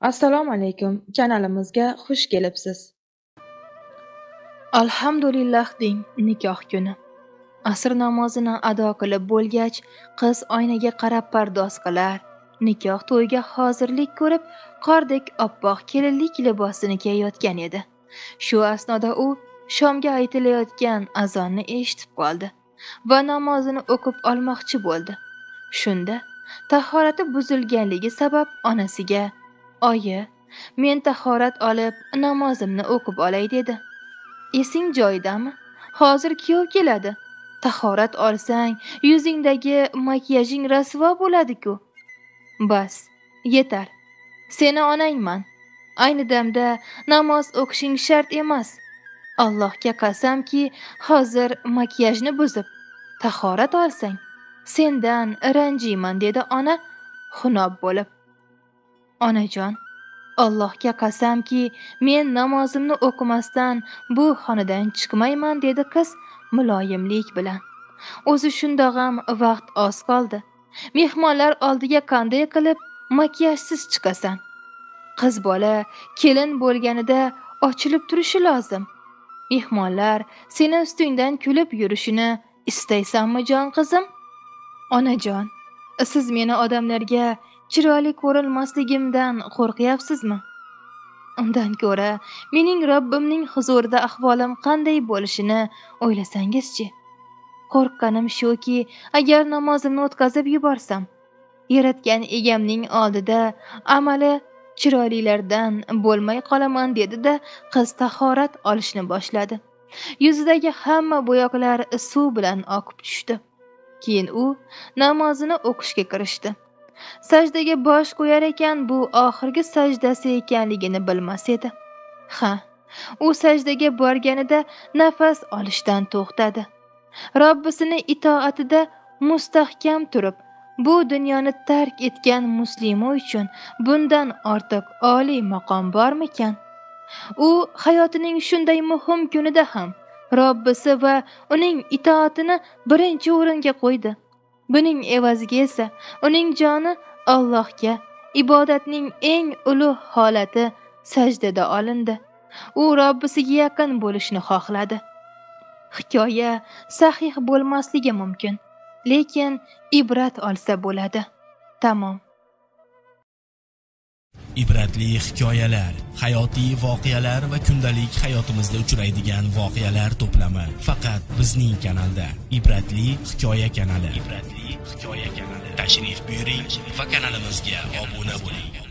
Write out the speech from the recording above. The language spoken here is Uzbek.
Assalomu alaykum, kanalimizga xush kelibsiz. Alhamdulillah deng nikoh kuni. Asr namozini ado qilib bo'lgach, qiz oynaga qarab pardoz qilar, nikoh to'yiga hozirlik ko'rib, qordek oppoq kelinlik libosini kiyayotgan edi. Shu asnoda u shomga aytilayotgan azonni eshitib qoldi va namozini o'qib olmoqchi bo'ldi. Shunda tahorati buzilganligi sabab onasiga: "Oyi, men tahorat olib namozimni o'qib olay" dedi. "Esing joyidami? Hozir kuyov keladi. Tahorat olsang, yuzingdagi makiyajing rasvo bo'ladi-ku." "Bas, yetar. Seni onangman. Ayni damda namoz o'qishing shart emas. Allohga qasamki, hozir makiyajni buzib tahorat olsang, sendan ranjiyman" dedi ona xunob bo'lib. "Onajon, Allohga qasamki, men namozimni o'qimasdan bu xonadan chiqmayman" dedi qiz muloyimlik bilan. O'zi shundog'am vaqt oz qoldi. Mehmonlar oldiga qanday qilib makiyajsiz chiqasan? Qiz bola kelin bo'lganida ochilib turishi lozim. Mehmonlar seni ustingdan kulib yurishini istaysanmi jon qizim? "Onajon, siz meni odamlarga chiroyli ko'rinmasligimdan qo'rqyapsizmi? Undan ko'ra mening Robbimning huzurida ahvolim qanday bo'lishini o'ylasangizchi. Qo'rqqanim shuki, agar namozimni o'tkazib yuborsam, yaratgan egamning oldida amali chiroylilardan bo'lmay qolaman" dedi-da, qiz tahorat olishni boshladi. Yuzidagi hamma bo'yoqlar suv bilan oqib tushdi. Keyin u namozini o'qishga kirishdi. Sajdaga bosh qo'yar ekan, bu oxirgi sajdasi ekanligini bilmas edi. U sajdaga borganida nafas olishdan to'xtadi. Robbisini itoatida mustahkam turib, bu dunyoni tark etgan muslima uchun bundan ortiq oliy maqom bormikan? U hayotining shunday muhim kunida ham Robbisi va uning itoatini birinchi o'ringa qo'ydi. Buning evaziga esa uning joni Allohga ibodatning eng ulug' holati sajdada olindi. U Robbisiga yaqin bo'lishni xohladi. Hikoya sahih bo'lmasligi mumkin, lekin ibrat olsa bo'ladi. Tamom. Ibratli hikoyalar, hayotiy voqealar va kundalik hayotimizda uchraydigan voqealar to'plami faqat bizning kanalda. Ibratli hikoya kanali. Tashrif buyuring va kanalimizga obuna bo'ling.